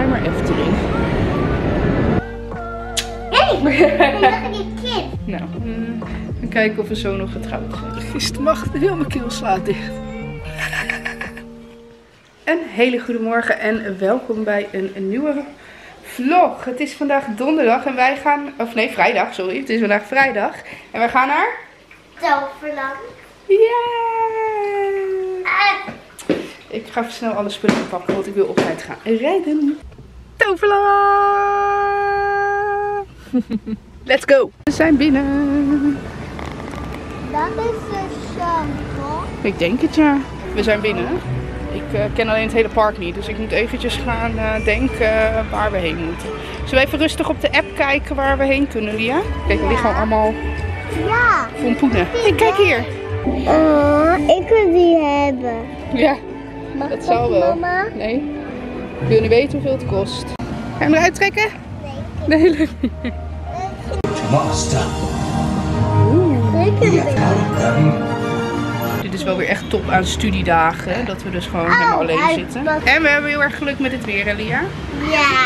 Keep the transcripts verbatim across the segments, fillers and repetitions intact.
maar Efteling. Hé, hey, dat is een kind. Nou, uh, we kijken of we zo nog getrouwd zijn. Gisteren mag heel mijn keel slaat dicht. Een hele goede morgen en welkom bij een, een nieuwe vlog. Het is vandaag donderdag en wij gaan, of nee vrijdag, sorry. Het is vandaag vrijdag en wij gaan naar Toverland. Ja! Ah. Ik ga even snel alle spullen pakken, want ik wil op tijd gaan rijden. Toverland! Let's go! We zijn binnen. Dat is een shampoo. Ik denk het, ja. We zijn binnen. Ik uh, ken alleen het hele park niet, dus ik moet eventjes gaan uh, denken uh, waar we heen moeten. Zullen we even rustig op de app kijken waar we heen kunnen, Lia? Kijk, we liggen al allemaal Ja. pompoenen. Hey, kijk hier! Oh, ik wil die hebben. Ja, Mag dat ik zal wel. Mama? Nee. Ik wil niet weten hoeveel het kost. Ga je hem eruit trekken? Nee. Nee, leuk niet. Master. Oeh. Ik wil die. Dit is wel weer echt top aan studiedagen, hè? Dat we dus gewoon helemaal alleen zitten. En we hebben heel erg geluk met het weer, hè, Lia? Ja.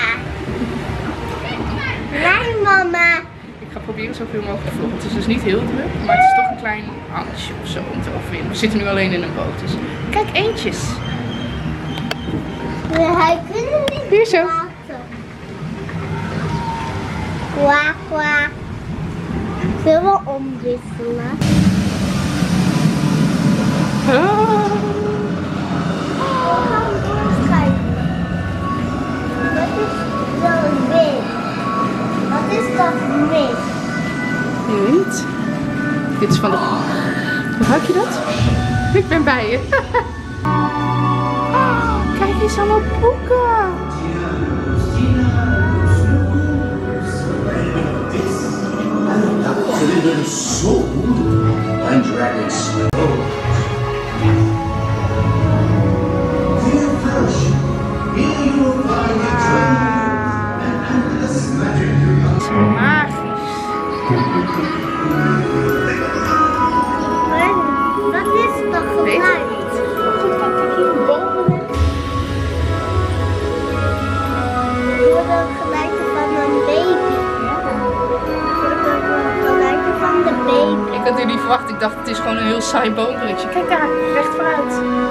Nee, mama. Ik ga proberen zoveel mogelijk te vloggen. Het is dus niet heel druk, maar het is toch een klein angstje of zo om te overwinnen. We zitten nu alleen in een boot, dus kijk, eentjes. Hij kunnen niet Hier zo. praten. Kwak, kwak. Zullen we omwisselen? Ah. Wat is zo'n wind? Wat is dat wind? Je weet niet. Dit is van de... Hoe ruik je dat? Ik ben bij je. Oh, kijk eens allemaal boeken. And dragon slow. Magisch. Wat is dat Weet geluid? ik niet. Goed, kijk, kijk hier een boom. Voor de geluiden van een baby. Voor de geluiden van de baby. Ik had hier niet verwacht. Ik dacht het is gewoon een heel saai boombruggetje. Kijk daar, recht vooruit.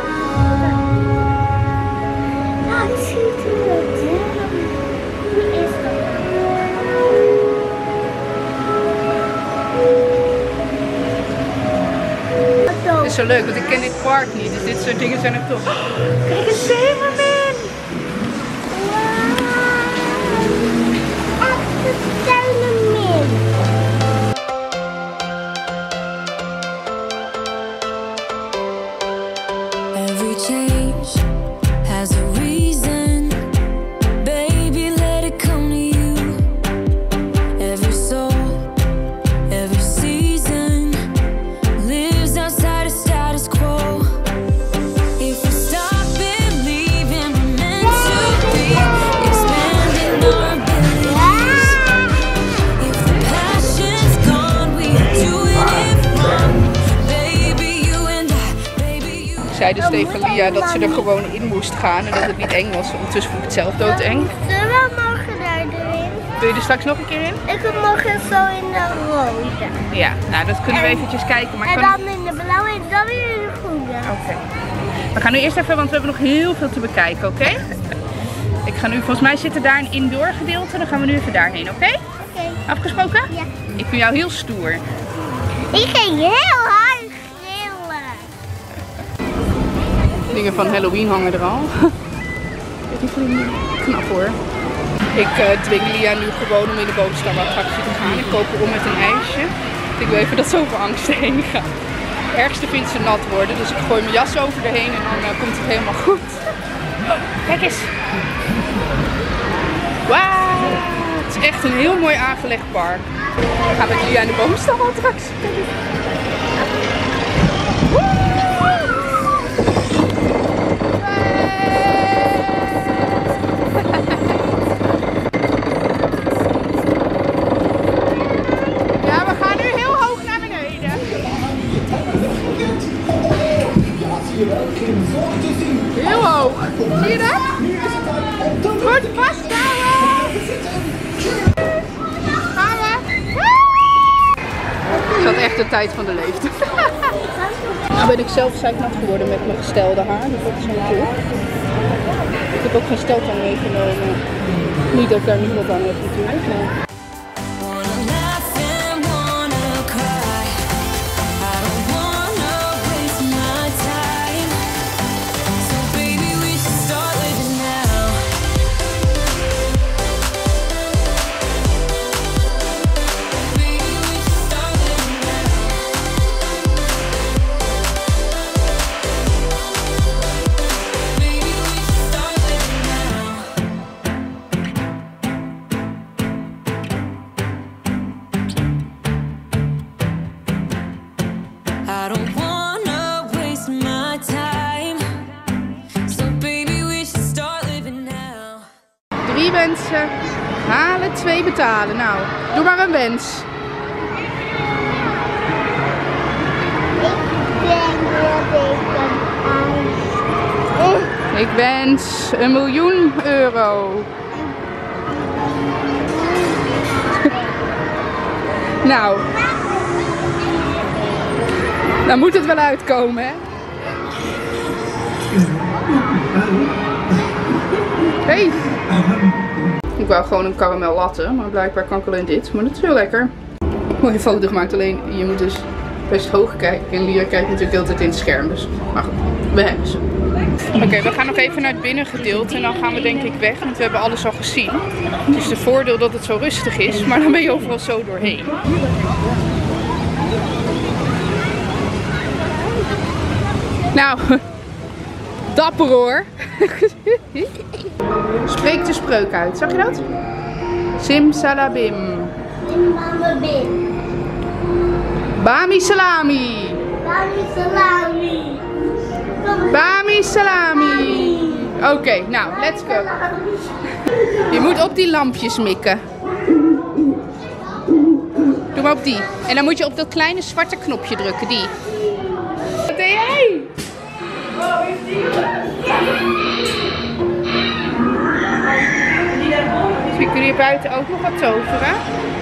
Ja, ik zie het niet. Wie is dat? Het is zo leuk, want ik ken dit park niet. Dus dit soort dingen zijn er toch. Kijk, een zeemermin. Wauw. Echt een kleine min. Every change has a reason. Baby, let it come to you. Every soul, every season lives outside of status quo. If we stop believing we're meant to be, expanding our abilities. If the passion's gone, we do it wrong. Baby, you and I, baby, you. Zeiden Stefalia dat ze er gewoon in moest gaan en dat het niet eng was. Ondertussen vond ik het zelf doodeng. Zullen we morgen daar erin? Wil je er straks nog een keer in? Ik wil morgen zo in de rode. Ja, nou dat kunnen we En- eventjes kijken. Maar ik En kan... dan in de blauwe en dan weer in de groene. Oké. We gaan nu eerst even, want we hebben nog heel veel te bekijken, oké? Ik ga nu, volgens mij zit er daar een indoor gedeelte. Dan gaan we nu even daarheen, oké? Oké. Afgesproken? Ja. Ik vind jou heel stoer. Ik ging heel hard gillen. Dingen van Halloween hangen er al. Kijk, die vrienden. Knap hoor. Ik uh, dwing Lia nu gewoon om in de boomstamattractie te gaan. Ik koop er om met een ijsje. Ik wil even dat ze over angst heen gaat. Het ergste vindt ze nat worden, dus ik gooi mijn jas over erheen en dan uh, komt het helemaal goed. Oh, kijk eens. Wauw. Het is echt een heel mooi aangelegd park. We gaan met Lia in de boomstamattractie. Ja, we gaan nu heel hoog naar beneden. Heel hoog. Zie je dat? Goed vast. echt de tijd van de leeftijd. Nou ben ik zelf zeiknat geworden met mijn gestelde haar, dus dat is wel cool. Ik heb ook geen steltang meegenomen. Niet dat ik daar niemand aan heb natuurlijk. Maar... Drie wensen, halen, twee betalen. Nou, doe maar een wens. Ik wens een miljoen euro. Nou, dan moet het wel uitkomen, hè? Hey. Ik wou gewoon een karamel latte, maar blijkbaar kan ik alleen dit. Maar dat is heel lekker. Mooie foto gemaakt, alleen je moet dus best hoog kijken. En Lia kijkt natuurlijk altijd in het scherm, dus maar goed, we hebben ze. Oké, okay, we gaan nog even naar het binnengedeelte en dan gaan we denk ik weg, want we hebben alles al gezien. Het is de voordeel dat het zo rustig is, maar dan ben je overal zo doorheen. Nou, dapper hoor. Spreek de spreuk uit, zag je dat? Simsalabim. Simsalabim. Bami salami. Bami salami. Bami salami. Oké, okay, nou, let's go. Je moet op die lampjes mikken. Doe maar op die. En dan moet je op dat kleine zwarte knopje drukken, die. Wat deed jij? Dus kunnen hier buiten ook nog wat toveren.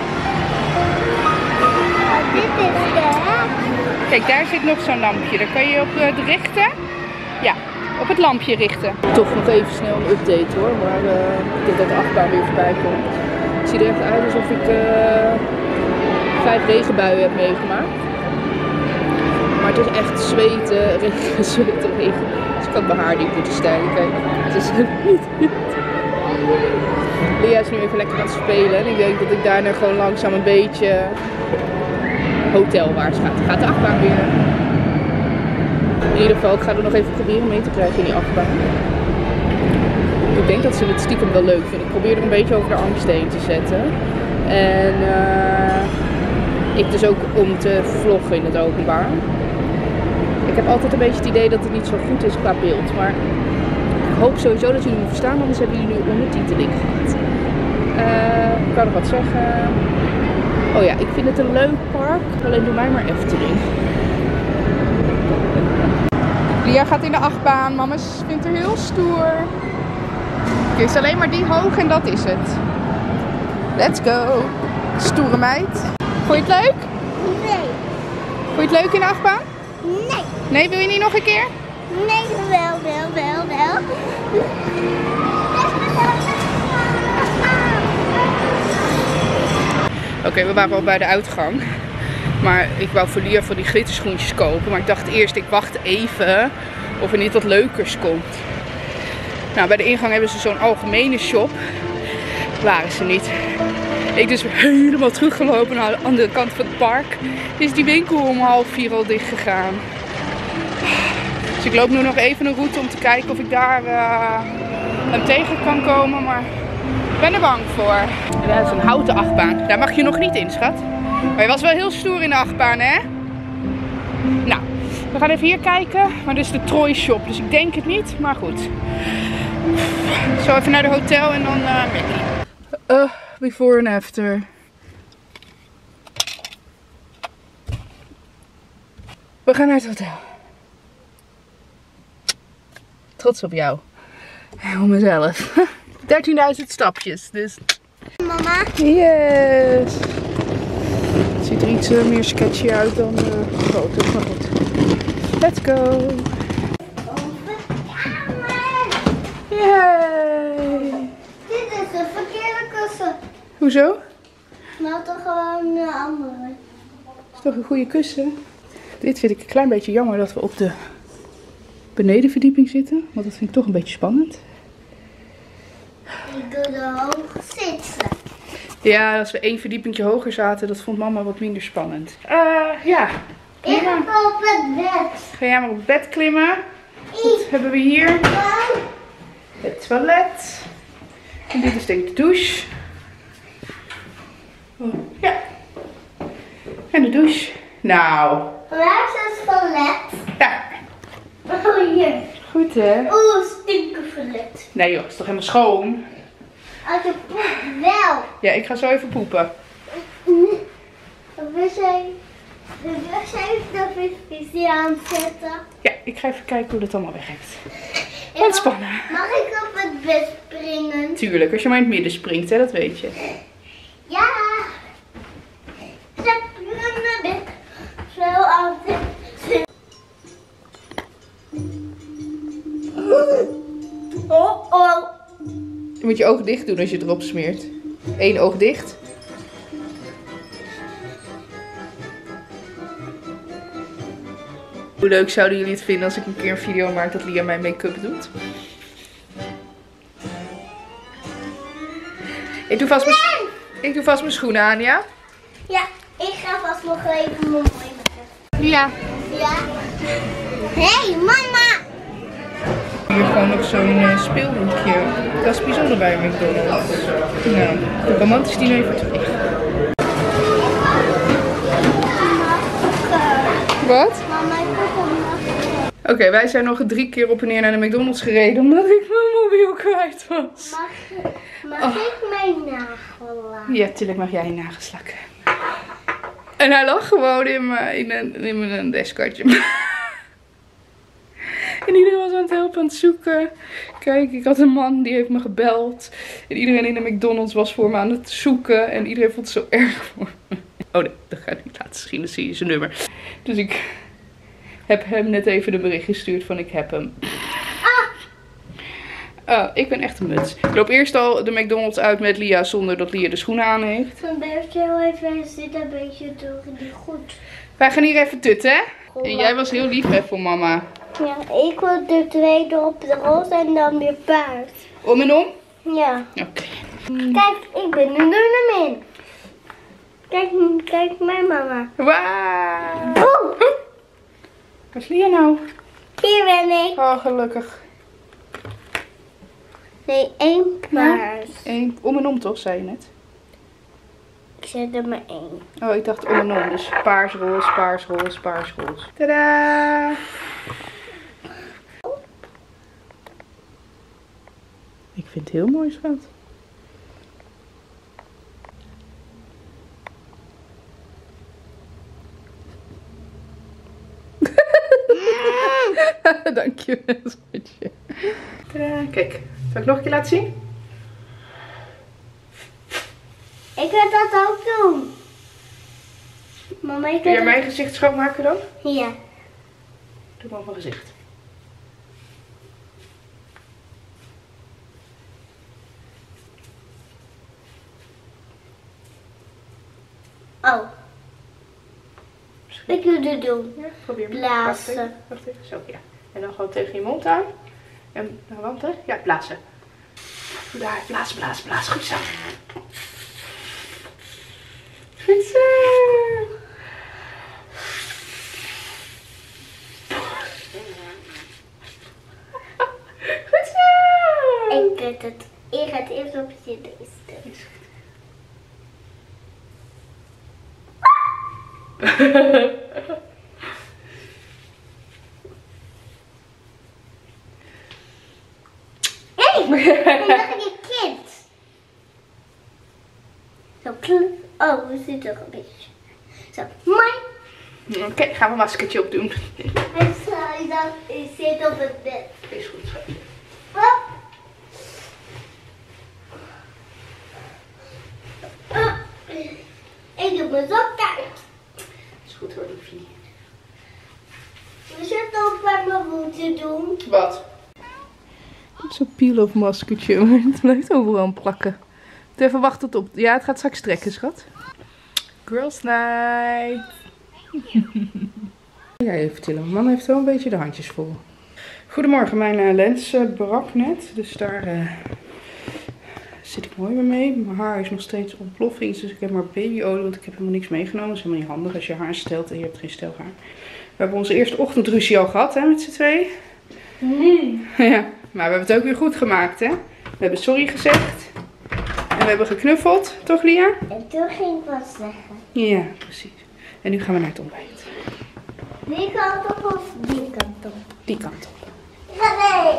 Dit is de... Kijk, daar zit nog zo'n lampje. Daar kan je op het richten. Ja, op het lampje richten. Toch nog even snel een update hoor. Maar uh, ik denk dat de achtbaan weer voorbij komt. Het ziet er echt uit alsof ik uh, vijf regenbuien heb meegemaakt. Maar het is echt zweten, regen, zweten, regen. Dus ik had mijn haar niet moeten stijgen. Kijk, het is niet. Lia is nu even lekker aan het spelen. En ik denk dat ik daarna gewoon langzaam een beetje hotelwaarts gaat. Gaat de achtbaan weer. In ieder geval, ik ga er nog even proberen mee te krijgen in die achtbaan. Ik denk dat ze het stiekem wel leuk vinden. Ik probeer er een beetje over de angst heen te zetten. En uh, ik dus ook om te vloggen in het openbaar. Ik heb altijd een beetje het idee dat het niet zo goed is qua beeld. Maar ik hoop sowieso dat jullie me verstaan, anders hebben jullie nu ondertiteling gehad. Uh, ik kan nog wat zeggen. Oh ja, ik vind het een leuk park. Alleen doe mij maar Efteling. Lia gaat in de achtbaan. Mama vindt haar heel stoer. Het is alleen maar die hoog en dat is het. Let's go. Stoere meid. Vond je het leuk? Nee. Vond je het leuk in de achtbaan? Nee. Nee, wil je niet nog een keer? Nee, wel, wel, wel, wel. Oké, okay, we waren al bij de uitgang. Maar ik wou voor Lia voor die glitterschoentjes kopen. Maar ik dacht eerst, ik wacht even of er niet wat leukers komt. Nou, bij de ingang hebben ze zo'n algemene shop. Waren ze niet. Ik dus helemaal teruggelopen naar de andere kant van het park. Is die winkel om half vier al dicht gegaan. Dus ik loop nu nog even een route om te kijken of ik daar uh, hem tegen kan komen. Maar ik ben er bang voor. En dat is een houten achtbaan. Daar mag je nog niet in, schat. Maar je was wel heel stoer in de achtbaan, hè? Nou, we gaan even hier kijken. Maar dit is de Troy Shop, dus ik denk het niet. Maar goed. Zo even naar de hotel en dan uh, uh, before and after. We gaan naar het hotel. Trots op jou. En op mezelf. dertienduizend stapjes, dus... Mama. Yes. Het ziet er iets uh, meer sketchy uit dan uh, foto's, maar goed. Let's go! Yay! Dit is een verkeerde kussen. Hoezo? Nou toch gewoon een andere. Dat is toch een goede kussen? Dit vind ik een klein beetje jammer dat we op de benedenverdieping zitten. Want dat vind ik toch een beetje spannend. Ik doe er hoog zitten. Ja, als we één verdiepingje hoger zaten, dat vond mama wat minder spannend. Uh, ja. Ik ga op het bed. Ga jij maar op het bed klimmen. Wat hebben we hier? Het toilet. En dit is denk ik de douche. Oh, ja. En de douche. Nou. Waar is het toilet? Ja. Oh hier. Goed hè? Oeh, stinken toilet. Nee joh, het is toch helemaal schoon? Als je poept wel. Ja, ik ga zo even poepen. We zijn... We zijn de visie aan het zetten. Ja, ik ga even kijken hoe dat allemaal werkt. Ik Ontspannen. Mag ik op het bed springen? Tuurlijk, als je maar in het midden springt, hè, dat weet je. Ja. Zet me naar bed. Zo altijd. Oh oh. Je moet je ogen dicht doen als je het erop smeert. Eén oog dicht. Hoe leuk zouden jullie het vinden als ik een keer een video maak dat Lia mijn make-up doet? Ik doe vast mijn, ik doe vast mijn schoenen aan, ja? Ja, ik ga vast nog even mijn mooi maken. Ja. Ja. Hé, hey, mama! Hier gewoon nog zo'n uh, speelhoekje. Dat is bijzonder bij McDonald's. Nou, de romantisch diner voor twee. Wat? Mama, ik wil hem Oké, okay, wij zijn nog drie keer op en neer naar de McDonald's gereden omdat ik mijn mobiel kwijt was. Mag, mag oh. ik mijn nagel laten? Ja, tuurlijk mag jij je nagels lakken. En hij lag gewoon in mijn, in een, in mijn deskartje. En iedereen was aan het helpen, aan het zoeken. Kijk, ik had een man die heeft me gebeld. En iedereen in de McDonald's was voor me aan het zoeken. En iedereen vond het zo erg voor me. Oh nee, dat ga ik niet laten zien, dan zie je zijn nummer. Dus ik heb hem net even een bericht gestuurd van ik heb hem. Uh, ik ben echt een muts. Ik loop eerst al de McDonald's uit met Lia zonder dat Lia de schoenen aan heeft. Een beetje heel even zit een beetje door niet goed. Wij gaan hier even tutten, hè? En jij was heel lief hè, voor mama. Ja, ik wil de tweede op de roze en dan weer paard. Om en om? Ja. Oké. Okay. Kijk, ik ben er nu in. Kijk, kijk mijn mama. Wauw. Boe. Waar is Lia nou? Hier ben ik. Oh, gelukkig. Nee, één paard. Ja? Eén. Om en om toch, zei je net? Ik zet er maar één. Oh, ik dacht om en om. Dus paars, roze, paars, roze, paars, roze. Tadaa! Ik vind het heel mooi, schat. Dankjewel, schatje. Tadaa. Kijk, zal ik nog een keer laten zien? Ik wil dat ook doen. Mama, ik Wil wil jij mijn gezicht schoonmaken dan? Ja. Doe maar op mijn gezicht. Oh. Ik wil het doen. Ja, probeer maar. Blazen. Wacht even, wacht even. Zo, ja. En dan gewoon tegen je mond aan. En naar de wand, hè? Ja, blazen. Daar, blazen, blazen, blazen. Goed zo. Goed zo. Goed zo. Ik weet het. Ik ga het eerst op je deze. Hé, ik dacht ik een kind. Zo klink. Oh, we zitten er een beetje. Zo, mooi. Oké, okay, gaan we een maskertje opdoen. En zo, ik zit op het bed. Is goed, schatje. Hop. Ik doe mijn sok uit. goed hoor, liefie. We zitten ook bij me moeten doen. Wat? Zo'n peel-off maskertje, maar het blijft overal aan plakken. Moet even wachten tot op. Ja, het gaat straks trekken, schat. Girls night. Ja, even vertellen. Mijn man heeft wel een beetje de handjes vol. Goedemorgen, mijn uh, lens uh, brak net. Dus daar uh, zit ik mooi weer mee. Mijn haar is nog steeds ontploffing. Dus ik heb maar babyolie, want ik heb helemaal niks meegenomen. Dat is helemaal niet handig als je haar stelt en je hebt geen stelhaar. We hebben onze eerste ochtendruzie al gehad, hè, met z'n tweeën. Nee. Ja, maar we hebben het ook weer goed gemaakt, hè. We hebben sorry gezegd. En we hebben geknuffeld, toch Lia? En toen ging ik wat zeggen. Ja, precies. En nu gaan we naar het ontbijt. Die kant op of die kant op? Die kant op. Ja, nee.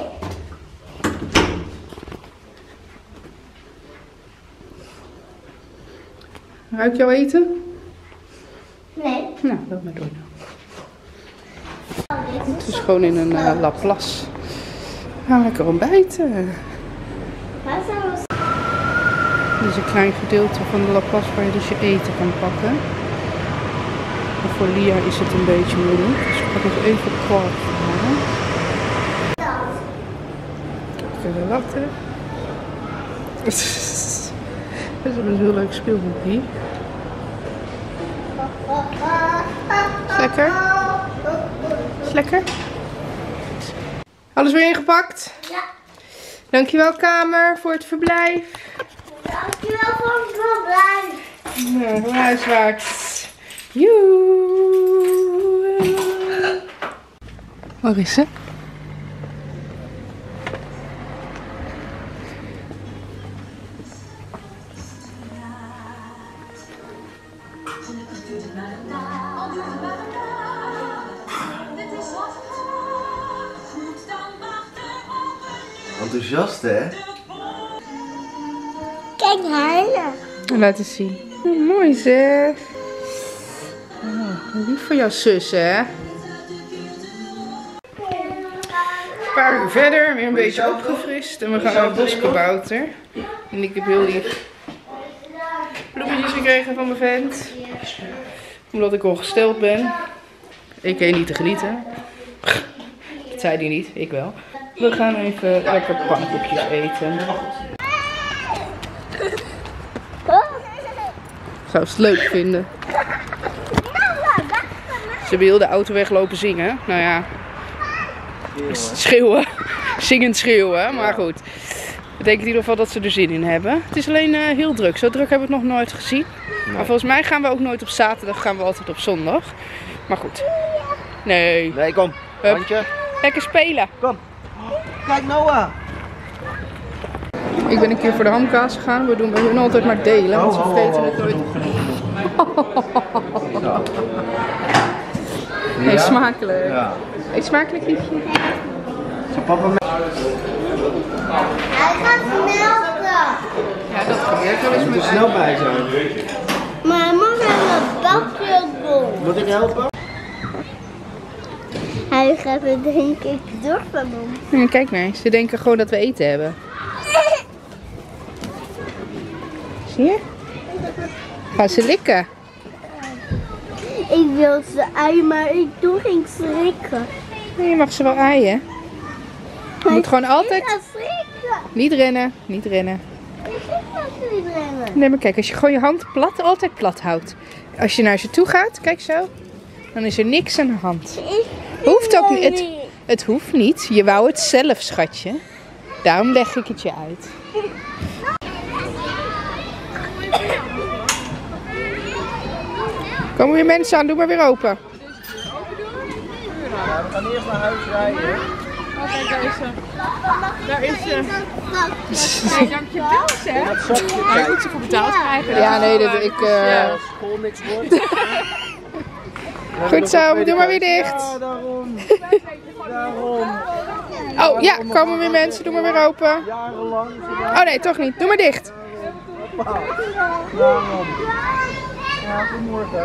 Ruik jouw eten? Nee. Nou, loop maar door nou. Oh, dit Het is gewoon in een uh, Laplace. We gaan lekker ontbijten. Waar zijn we? Dit is een klein gedeelte van de Laplace waar je dus je eten kan pakken. En voor Lia is het een beetje moeilijk. Dus ik ga nog even kwark halen. Even latten. Dat is een heel leuk speelboekje. Is lekker? Is lekker? Alles weer ingepakt? Ja. Dankjewel kamer voor het verblijf. Dankjewel voor het verblijf. Nou, huiswaarts. Joe. Waar is ze? Enthousiast, hè? Kijk huilen. Laat eens zien. Mooi zeg. Oh, lief voor jouw zus, hè? Een paar uur verder, weer een beetje opgefrist. En we gaan naar het boskabouter. En ik heb heel lief bloemetjes gekregen van mijn vent. Omdat ik ongesteld ben. Ik kan niet te genieten. Dat zei hij niet, ik wel. We gaan even lekker pannenkoekjes eten. Zou ze het leuk vinden. Ze wil de auto weglopen zingen. Nou ja, schreeuwen. Zingend schreeuwen, maar goed. Dat betekent in ieder geval dat ze er zin in hebben. Het is alleen uh, heel druk. Zo druk hebben we het nog nooit gezien. Nee. Maar volgens mij gaan we ook nooit op zaterdag, gaan we altijd op zondag. Maar goed. Nee. Nee, kom. Hup. Handje. Lekker spelen. Kom. Kijk Noah. Ik ben een keer voor de hamkaas gegaan. We doen bij hun altijd maar delen, want ze Oh, oh, vreten oh, het nooit. Zo. Nee, Ja? smakelijk. Ja. Eet smakelijk, liefje. Zal papa mee? Hij gaat melken. Ja, dat gebeurt wel Je eens moet met er snel bij zijn. Maar hij moet in een bakje doen. Moet ik helpen? Hij gaat er denk ik door van hem. Ja, kijk maar, ze denken gewoon dat we eten hebben. Zie je? Gaan ze likken. Ik wil ze ei, maar ik doe geen schrikken. Nee, je mag ze wel aaien. Je moet gewoon Ik altijd ga schrikken. niet rennen, niet rennen. Ik ga niet rennen. Nee, maar kijk, als je gewoon je hand plat, altijd plat houdt. Als je naar ze toe gaat, kijk zo, dan is er niks aan de hand. Ik Hoeft ook wil niet. Het, het hoeft niet. Je wou het zelf, schatje. Daarom leg ik het je uit. Komen weer mensen aan, doe maar weer open. Ja, we gaan eerst naar huis rijden. Kijk, daar is ze. Daar is ze. Nee, dankjewel zeg. Dat zakje Je kijk. moet ze voor betaald krijgen. Ja, nee, dat ik... Uh... Als school niks wordt. Goed zo, doe maar weer dicht. Ja, daarom. Daarom. Oh ja, komen weer mensen, doe maar weer open. Jarenlang. Oh nee, toch niet. Doe maar dicht. Daarom. Ja, goedemorgen.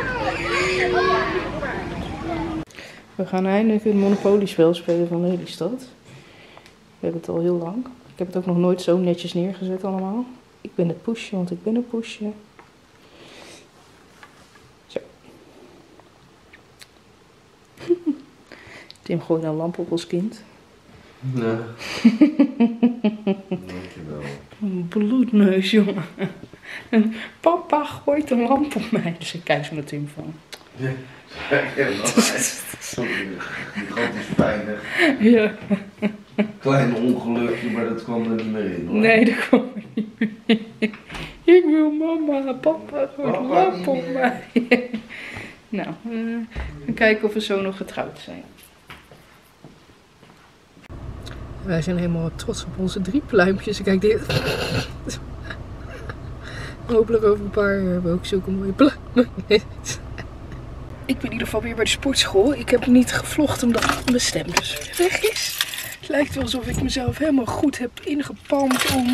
We gaan eindelijk een Monopoly-spel spelen van Lelystad. We hebben het al heel lang. Ik heb het ook nog nooit zo netjes neergezet allemaal. Ik ben het poesje, want ik ben een poesje. Zo. Tim gooit een lamp op als kind. Nee. Dankjewel. Een bloedneus, jongen. En papa gooit een lamp op mij. Dus ik kijk zo naar Tim van. Ja, helemaal. Sorry, gigantisch pijnig. Ja. Klein ongelukje, maar dat kwam er niet meer in hoor. Nee, dat kwam er niet meer in. Ik wil mama, papa gooit een Papa lamp op niet mij. Nou, uh, we kijken of we zo nog getrouwd zijn. Wij zijn helemaal trots op onze drie pluimpjes. Kijk, dit. Hopelijk over een paar jaar hebben we ook zulke mooie pluimen. Ik ben in ieder geval weer bij de sportschool. Ik heb niet gevlogd omdat mijn stem dus weg is. Het lijkt wel alsof ik mezelf helemaal goed heb ingepalmd om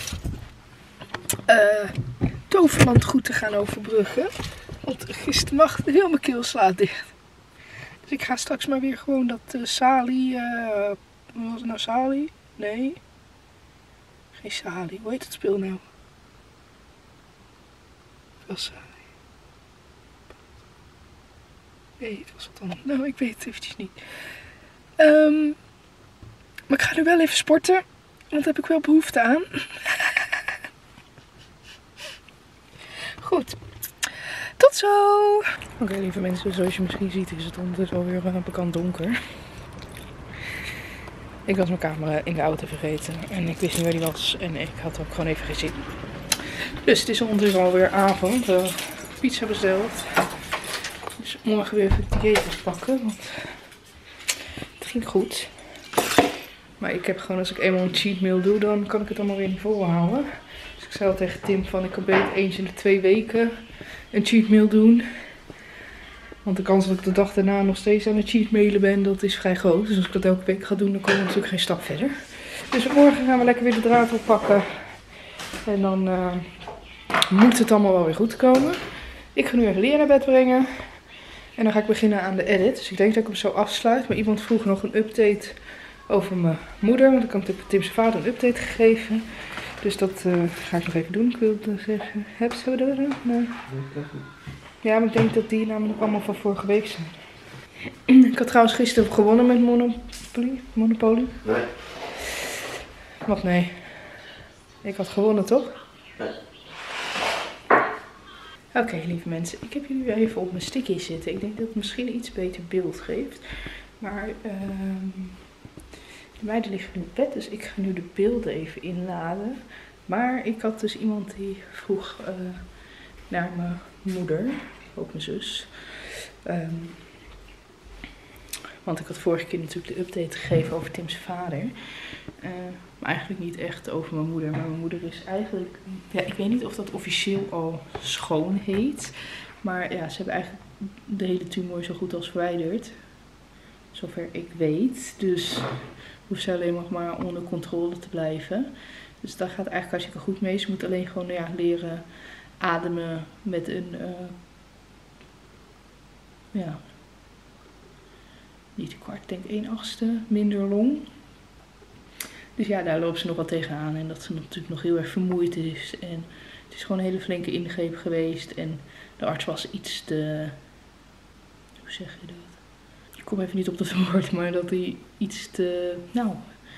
uh, Toverland goed te gaan overbruggen. Want gisternacht heel mijn keel slaat dicht. Dus ik ga straks maar weer gewoon dat uh, Sali... Uh, Wat was het nou, Sali? Nee. Geen Sali. Hoe heet het speel nou? Wel Sali. Nee, het was wat anders. Nou, ik weet het eventjes niet. Um, maar ik ga nu wel even sporten. Want daar heb ik wel behoefte aan. Goed. Tot zo! Oké, okay, lieve mensen. Zoals je misschien ziet is het ondertussen alweer uh, bekend donker. Ik was mijn camera in de auto vergeten en ik wist niet waar die was en ik had ook gewoon even geen zin. Dus het is ondertussen alweer avond. We hebben pizza besteld. Dus morgen weer even het eten pakken, want het ging goed. Maar ik heb gewoon, als ik eenmaal een cheat meal doe, dan kan ik het allemaal weer niet volhouden. Dus ik zei al tegen Tim van, ik kan beter eens in de twee weken een cheat meal doen. Want de kans dat ik de dag daarna nog steeds aan het cheatmailen ben, dat is vrij groot. Dus als ik dat elke week ga doen, dan komen we natuurlijk geen stap verder. Dus morgen gaan we lekker weer de draad oppakken. En dan uh, moet het allemaal wel weer goed komen. Ik ga nu even Lea naar bed brengen. En dan ga ik beginnen aan de edit. Dus ik denk dat ik hem zo afsluit. Maar iemand vroeg nog een update over mijn moeder. Want ik had Tim's vader een update gegeven. Dus dat uh, ga ik nog even doen. Ik wilde zeggen, hebben ze we er? Nee. Ja, maar ik denk dat die namelijk allemaal van vorige week zijn. Ik had trouwens gisteren gewonnen met Monopoly. Monopoly? Nee. Wat nee? Ik had gewonnen, toch? Nee. Oké, okay, lieve mensen. Ik heb jullie weer even op mijn sticky zitten. Ik denk dat het misschien een iets beter beeld geeft. Maar uh, de meiden liggen nu op bed, dus ik ga nu de beelden even inladen. Maar ik had dus iemand die vroeg uh, naar mijn moeder, ook mijn zus. Um, want ik had vorige keer natuurlijk de update gegeven over Tim's vader. Uh, maar eigenlijk niet echt over mijn moeder. Maar mijn moeder is eigenlijk... Ja, ik weet niet of dat officieel al schoon heet. Maar ja, ze hebben eigenlijk de hele tumor zo goed als verwijderd. Zover ik weet. Dus hoeft ze alleen nog maar onder controle te blijven. Dus dat gaat eigenlijk hartstikke goed mee. Ze moet alleen gewoon ja, leren ademen met een... Uh, ja... Niet een kwart, ik denk één achtste minder long. Dus ja, daar loopt ze nog wat tegenaan. En dat ze natuurlijk nog heel erg vermoeid is. En het is gewoon een hele flinke ingreep geweest. En de arts was iets te... Hoe zeg je dat? Ik kom even niet op dat woord, maar dat hij iets te... Nou...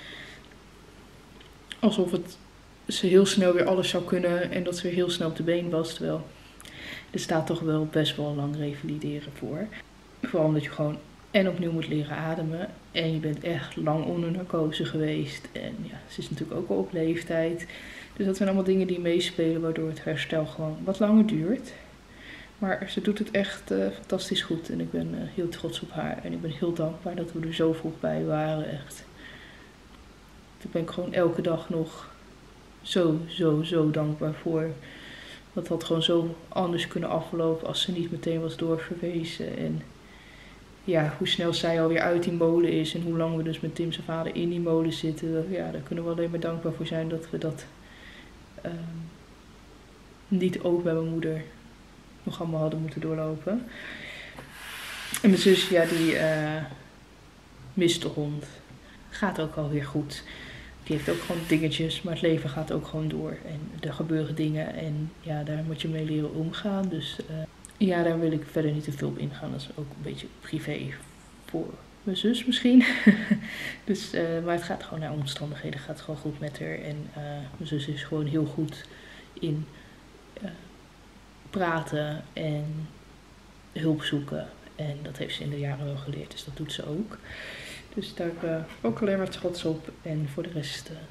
Alsof het ze heel snel weer alles zou kunnen. En dat ze weer heel snel op de been was. Terwijl er staat toch wel best wel lang revalideren voor. Vooral omdat je gewoon... En opnieuw moet leren ademen. En je bent echt lang onder narcose geweest. En ja, ze is natuurlijk ook al op leeftijd. Dus dat zijn allemaal dingen die meespelen. Waardoor het herstel gewoon wat langer duurt. Maar ze doet het echt uh, fantastisch goed. En ik ben uh, heel trots op haar. En ik ben heel dankbaar dat we er zo vroeg bij waren. Echt. Daar ben ik gewoon elke dag nog zo, zo, zo dankbaar voor. Dat had gewoon zo anders kunnen aflopen als ze niet meteen was doorverwezen. En... Ja, hoe snel zij alweer uit die molen is en hoe lang we dus met Tim's vader in die molen zitten. Ja, daar kunnen we alleen maar dankbaar voor zijn dat we dat uh, niet ook bij mijn moeder nog allemaal hadden moeten doorlopen. En mijn zus, ja, die uh, mist de hond. Gaat ook alweer goed. Die heeft ook gewoon dingetjes, maar het leven gaat ook gewoon door. En er gebeuren dingen en ja, daar moet je mee leren omgaan. Dus... Uh, Ja, daar wil ik verder niet te veel op ingaan. Dat is ook een beetje privé voor mijn zus misschien. Dus, uh, maar het gaat gewoon naar omstandigheden. Het gaat gewoon goed met haar. En uh, mijn zus is gewoon heel goed in uh, praten en hulp zoeken. En dat heeft ze in de jaren wel geleerd. Dus dat doet ze ook. Dus daar ben ik uh, ook alleen maar trots op. En voor de rest... Uh,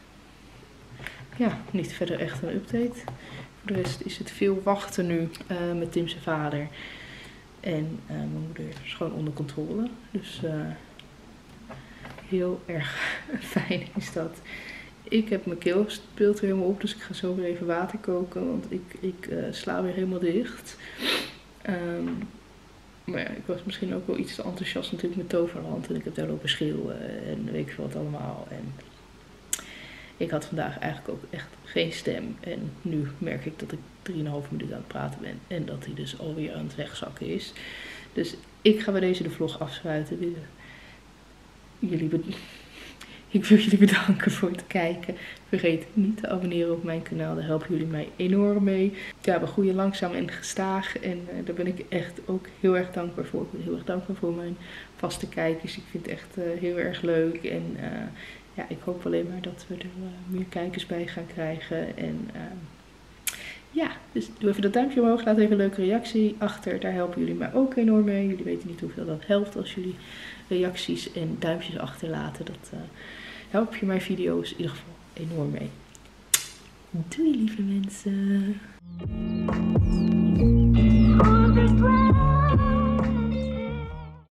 ja, niet verder echt een update. Voor de rest is het veel wachten nu uh, met Tim zijn vader. En uh, mijn moeder is gewoon onder controle. Dus uh, heel erg fijn is dat. Ik heb mijn keel speelt weer helemaal op. Dus ik ga zo weer even water koken. Want ik, ik uh, sla weer helemaal dicht. Um, maar ja, ik was misschien ook wel iets te enthousiast natuurlijk met Toverland. En ik heb daar lopen schreeuwen en weet ik veel wat allemaal. En ik had vandaag eigenlijk ook echt geen stem. En nu merk ik dat ik drieënhalf minuten aan het praten ben. En dat hij dus alweer aan het wegzakken is. Dus ik ga bij deze de vlog afsluiten. Jullie be- ik wil jullie bedanken voor het kijken. Vergeet niet te abonneren op mijn kanaal. Daar helpen jullie mij enorm mee. Ja, we groeien langzaam en gestaag. En uh, daar ben ik echt ook heel erg dankbaar voor. Ik ben heel erg dankbaar voor mijn vaste kijkers. Ik vind het echt uh, heel erg leuk. En... Uh, Ja, ik hoop alleen maar dat we er uh, meer kijkers bij gaan krijgen. En uh, ja, dus doe even dat duimpje omhoog. Laat even een leuke reactie achter. Daar helpen jullie mij ook enorm mee. Jullie weten niet hoeveel dat helpt als jullie reacties en duimpjes achterlaten. Dat uh, helpt je mijn video's in ieder geval enorm mee. Doei lieve mensen.